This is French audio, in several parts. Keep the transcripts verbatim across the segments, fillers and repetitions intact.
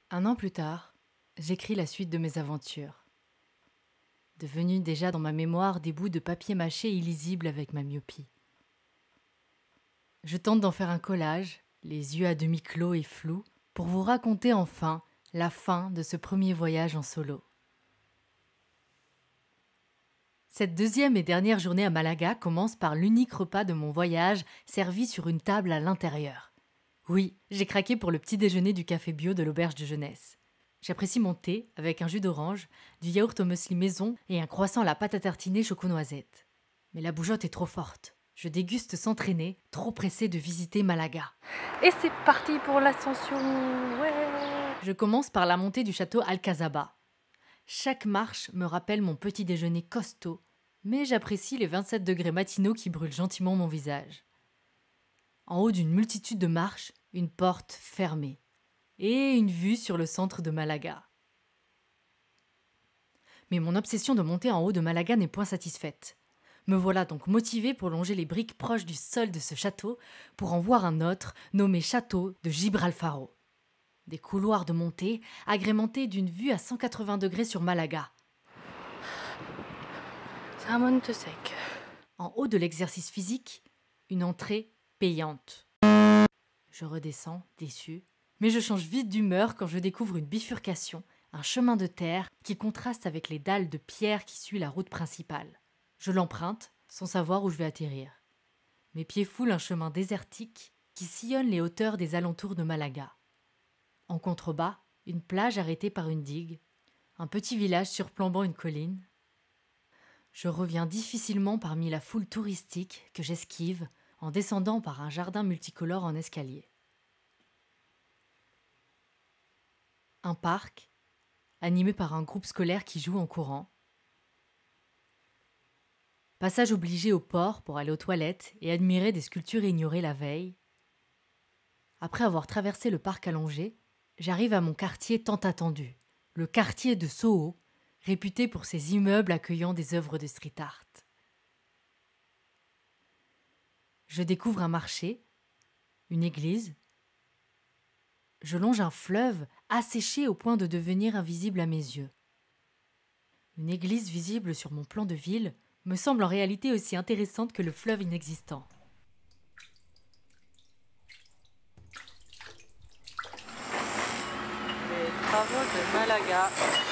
Un an plus tard, j'écris la suite de mes aventures. Devenus déjà dans ma mémoire des bouts de papier mâché illisibles avec ma myopie. Je tente d'en faire un collage, les yeux à demi clos et flous, pour vous raconter enfin la fin de ce premier voyage en solo. Cette deuxième et dernière journée à Malaga commence par l'unique repas de mon voyage servi sur une table à l'intérieur. Oui, j'ai craqué pour le petit déjeuner du café bio de l'auberge de jeunesse. J'apprécie mon thé avec un jus d'orange, du yaourt au muesli maison et un croissant à la pâte à tartiner choco-noisette. Mais la bougeotte est trop forte. Je déguste sans traîner, trop pressée de visiter Malaga. Et c'est parti pour l'ascension, ouais. Je commence par la montée du château Alcazaba. Chaque marche me rappelle mon petit déjeuner costaud, mais j'apprécie les vingt-sept degrés matinaux qui brûlent gentiment mon visage. En haut d'une multitude de marches, une porte fermée et une vue sur le centre de Malaga. Mais mon obsession de monter en haut de Malaga n'est point satisfaite. Me voilà donc motivée pour longer les briques proches du sol de ce château pour en voir un autre nommé château de Gibralfaro. Des couloirs de montée agrémentés d'une vue à cent quatre-vingts degrés sur Malaga. C'est un monte sec. En haut de l'exercice physique, une entrée payante. Je redescends, déçue, mais je change vite d'humeur quand je découvre une bifurcation, un chemin de terre qui contraste avec les dalles de pierre qui suivent la route principale. Je l'emprunte, sans savoir où je vais atterrir. Mes pieds foulent un chemin désertique qui sillonne les hauteurs des alentours de Malaga. En contrebas, une plage arrêtée par une digue, un petit village surplombant une colline. Je reviens difficilement parmi la foule touristique que j'esquive en descendant par un jardin multicolore en escalier. Un parc, animé par un groupe scolaire qui joue en courant. Passage obligé au port pour aller aux toilettes et admirer des sculptures ignorées la veille. Après avoir traversé le parc allongé, j'arrive à mon quartier tant attendu, le quartier de Soho, réputé pour ses immeubles accueillant des œuvres de street art. Je découvre un marché, une église. Je longe un fleuve asséché au point de devenir invisible à mes yeux. Une église visible sur mon plan de ville me semble en réalité aussi intéressante que le fleuve inexistant. Les travaux de Malaga.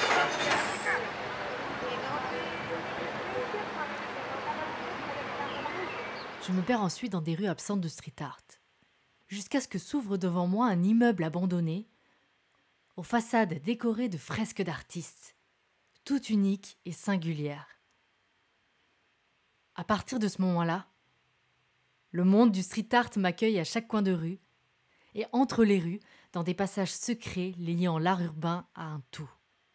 Je me perds ensuite dans des rues absentes de street art, jusqu'à ce que s'ouvre devant moi un immeuble abandonné, aux façades décorées de fresques d'artistes, toutes uniques et singulières. À partir de ce moment-là, le monde du street art m'accueille à chaque coin de rue, et entre les rues, dans des passages secrets liant l'art urbain à un tout.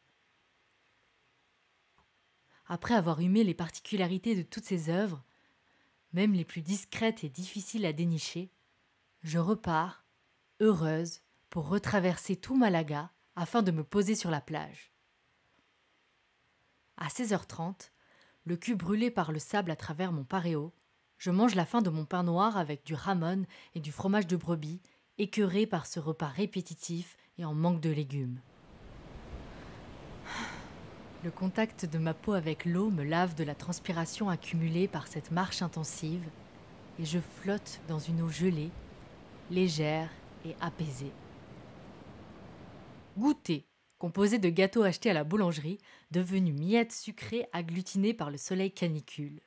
Après avoir humé les particularités de toutes ces œuvres, même les plus discrètes et difficiles à dénicher, je repars, heureuse, pour retraverser tout Malaga afin de me poser sur la plage. À seize heures trente, le cul brûlé par le sable à travers mon pareo, je mange la fin de mon pain noir avec du ramon et du fromage de brebis, écœuré par ce repas répétitif et en manque de légumes. Le contact de ma peau avec l'eau me lave de la transpiration accumulée par cette marche intensive et je flotte dans une eau gelée, légère et apaisée. Goûter, composé de gâteaux achetés à la boulangerie, devenus miettes sucrées agglutinées par le soleil canicule.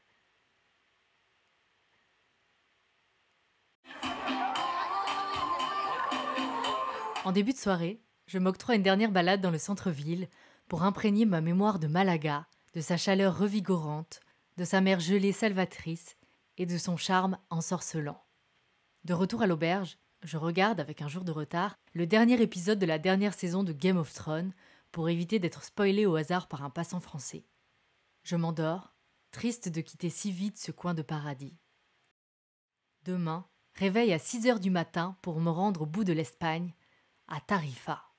En début de soirée, je m'octroie une dernière balade dans le centre-ville pour imprégner ma mémoire de Malaga, de sa chaleur revigorante, de sa mer gelée salvatrice et de son charme ensorcelant. De retour à l'auberge, je regarde, avec un jour de retard, le dernier épisode de la dernière saison de Game of Thrones pour éviter d'être spoilé au hasard par un passant français. Je m'endors, triste de quitter si vite ce coin de paradis. Demain, réveil à six heures du matin pour me rendre au bout de l'Espagne, à Tarifa.